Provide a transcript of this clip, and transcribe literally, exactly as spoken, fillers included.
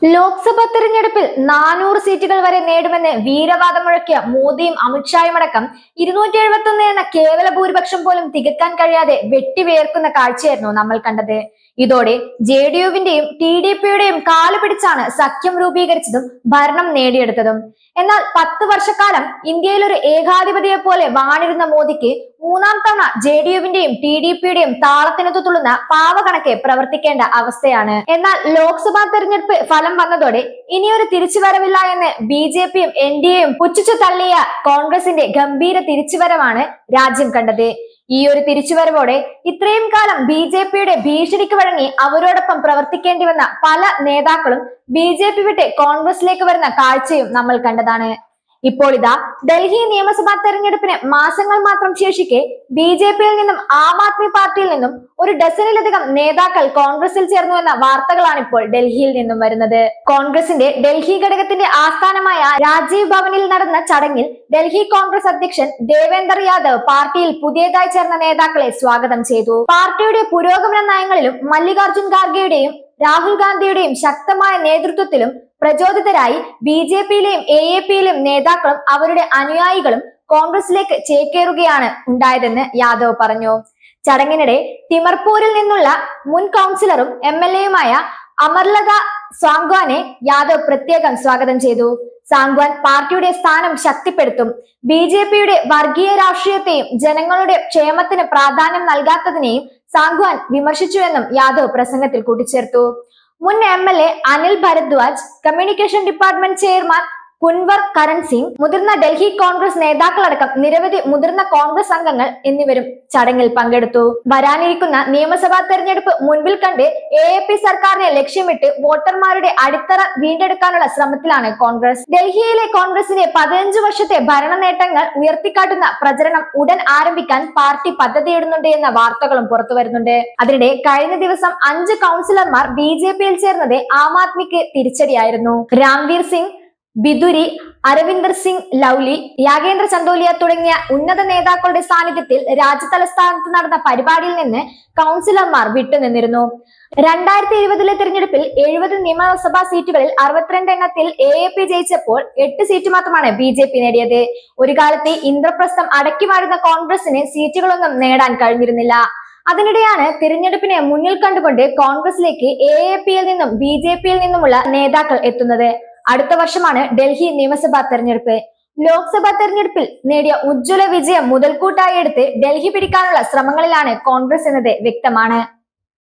ലോക്സഭാ തെരഞ്ഞെടുപ്പിൽ നാനൂറ് സീറ്റുകൾ വരെ നേടുമെന്ന് വീരവാദം മുഴക്കിയ മോദിയും അമിത്ഷായും അടക്കം ഇരുന്നൂറ്റി എഴുപത്തി ഒന്ന് എന്ന കേവല ഭൂരിപക്ഷം പോലും തികക്കാൻ കഴിയാതെ വെട്ടിവേർക്കുന്ന കാഴ്ചയായിരുന്നു നമ്മൾ കണ്ടത്. ഇതോടെ ജെ ഡി യുവിന്റെയും ടി ഡി പിയുടെയും കാല് പിടിച്ചാണ് സഖ്യം രൂപീകരിച്ചതും ഭരണം നേടിയെടുത്തതും. എന്നാൽ പത്ത് വർഷക്കാലം ഇന്ത്യയിൽ ഒരു ഏകാധിപതിയെ പോലെ വാണിരുന്ന മോദിക്ക് മൂന്നാം തവണ ജെ ഡി യുവിന്റെയും ടി ഡി പിയുടെയും താളത്തിനൊത്തു തുള്ളുന്ന പാവകണക്കെ പ്രവർത്തിക്കേണ്ട അവസ്ഥയാണ്. എന്നാൽ ലോക്സഭാ തെരഞ്ഞെടുപ്പ് ഫലം വന്നതോടെ ഇനിയൊരു തിരിച്ചുവരവില്ല എന്ന് ബി ജെ പിയും എൻ ഡി എയും പുച്ഛിച്ചു തള്ളിയ കോൺഗ്രസിന്റെ ഗംഭീര തിരിച്ചുവരവാണ് രാജ്യം കണ്ടത്. ഈ ഒരു തിരിച്ചുവരവോടെ ഇത്രയും കാലം ബി ജെ പിയുടെ ഭീഷണിക്ക് വഴങ്ങി അവരോടൊപ്പം പ്രവർത്തിക്കേണ്ടി വന്ന പല നേതാക്കളും ബി ജെ പി വിട്ട് കോൺഗ്രസിലേക്ക് വരുന്ന കാഴ്ചയും നമ്മൾ കണ്ടതാണ്. ഇപ്പോൾ ഇതാ ഡൽഹി നിയമസഭാ തെരഞ്ഞെടുപ്പിന് മാസങ്ങൾ മാത്രം ശേഷിക്കെ ബി ജെ പിയിൽ നിന്നും ആം ആദ്മി പാർട്ടിയിൽ നിന്നും ഒരു ഡസനിലധികം നേതാക്കൾ കോൺഗ്രസിൽ ചേർന്നു എന്ന വാർത്തകളാണ് ഇപ്പോൾ ഡൽഹിയിൽ നിന്നും വരുന്നത്. കോൺഗ്രസിന്റെ ഡൽഹി ഘടകത്തിന്റെ ആസ്ഥാനമായ രാജീവ് ഭവനിൽ നടന്ന ചടങ്ങിൽ ഡൽഹി കോൺഗ്രസ് അധ്യക്ഷൻ ദേവേന്ദർ യാദവ് പാർട്ടിയിൽ പുതിയതായി ചേർന്ന നേതാക്കളെ സ്വാഗതം ചെയ്തു. പാർട്ടിയുടെ പുരോഗമന നയങ്ങളിലും മല്ലികാർജുൻ ഖാർഗെയുടെയും രാഹുൽ ഗാന്ധിയുടെയും ശക്തമായ നേതൃത്വത്തിലും പ്രചോദിതരായി ബി ജെ പിയിലെയും എ എ പിയിലെയും നേതാക്കളും അവരുടെ അനുയായികളും കോൺഗ്രസിലേക്ക് ചേക്കേറുകയാണ് ഉണ്ടായതെന്ന് യാദവ് പറഞ്ഞു. ചടങ്ങിനിടെ തിമർപൂരിൽ നിന്നുള്ള മുൻ കൗൺസിലറും എം എൽ എയുമായ അമർലത സാങ്വാനെ യാദവ് പ്രത്യേകം സ്വാഗതം ചെയ്തു. സാങ്വാൻ പാർട്ടിയുടെ സ്ഥാനം ശക്തിപ്പെടുത്തും. ബി ജെ പിയുടെ വർഗീയ രാഷ്ട്രീയത്തെയും ജനങ്ങളുടെ ക്ഷേമത്തിന് പ്രാധാന്യം നൽകാത്തതിനെയും സാങ്വാൻ വിമർശിച്ചുവെന്നും യാദവ് പ്രസംഗത്തിൽ കൂട്ടിച്ചേർത്തു. മുൻ M L A Anil Bharadwaj, communication department chairman Kunwar Karan Singh, മുതിർന്ന ഡൽഹി കോൺഗ്രസ് നേതാക്കളടക്കം നിരവധി മുതിർന്ന കോൺഗ്രസ് അംഗങ്ങൾ എന്നിവരും ചടങ്ങിൽ പങ്കെടുത്തു. വരാനിരിക്കുന്ന നിയമസഭാ തെരഞ്ഞെടുപ്പ് മുൻപിൽ കണ്ട് എ എ പി സർക്കാരിനെ ലക്ഷ്യമിട്ട് വോട്ടർമാരുടെ അടിത്തറ വീണ്ടെടുക്കാനുള്ള ശ്രമത്തിലാണ് കോൺഗ്രസ്. ഡൽഹിയിലെ കോൺഗ്രസിന്റെ പതിനഞ്ചു വർഷത്തെ ഭരണ നേട്ടങ്ങൾ ഉയർത്തിക്കാട്ടുന്ന പ്രചരണം ഉടൻ ആരംഭിക്കാൻ പാർട്ടി പദ്ധതിയിടുന്നുണ്ട് എന്ന വാർത്തകളും പുറത്തു വരുന്നുണ്ട്. അതിനിടെ കഴിഞ്ഞ ദിവസം അഞ്ച് കൗൺസിലർമാർ ബി ജെ പിയിൽ ചേർന്നത് ആം ആദ്മിക്ക് തിരിച്ചടിയായിരുന്നു. രാംവീർ സിംഗ് ബിദുരി, അരവിന്ദർ സിംഗ് ലൗലി, യാഗേന്ദ്ര ചന്ദോലിയ തുടങ്ങിയ ഉന്നത നേതാക്കളുടെ സാന്നിധ്യത്തിൽ രാജ്യതലസ്ഥാനത്ത് നടന്ന പരിപാടിയിൽ നിന്ന് കൗൺസിലർമാർ വിട്ടുനിന്നിരുന്നു. രണ്ടായിരത്തി ഇരുപതിലെ തെരഞ്ഞെടുപ്പിൽ എഴുപത് നിയമസഭാ സീറ്റുകളിൽ അറുപത്തിരണ്ട് എണ്ണത്തിൽ എ എ പി ജയിച്ചപ്പോൾ എട്ട് സീറ്റ് മാത്രമാണ് ബി ജെ പി നേടിയത്. ഒരു കാലത്ത് ഇന്ദ്രപ്രസ്ഥം അടക്കി വാഴുന്ന കോൺഗ്രസിന് സീറ്റുകളൊന്നും നേടാൻ കഴിഞ്ഞിരുന്നില്ല. അതിനിടെയാണ് തിരഞ്ഞെടുപ്പിനെ മുന്നിൽ കണ്ടുകൊണ്ട് കോൺഗ്രസിലേക്ക് എ എ പിയിൽ നിന്നും ബി ജെ പിയിൽ നിന്നുമുള്ള നേതാക്കൾ എത്തുന്നത്. അടുത്ത വർഷമാണ് ഡൽഹി നിയമസഭാ തെരഞ്ഞെടുപ്പ്. ലോക്സഭാ തെരഞ്ഞെടുപ്പിൽ നേടിയ ഉജ്ജ്വല വിജയം മുതൽക്കൂട്ടായി എടുത്ത് ഡൽഹി പിടിക്കാനുള്ള ശ്രമങ്ങളിലാണ് കോൺഗ്രസ് എന്നത് വ്യക്തമാണ്.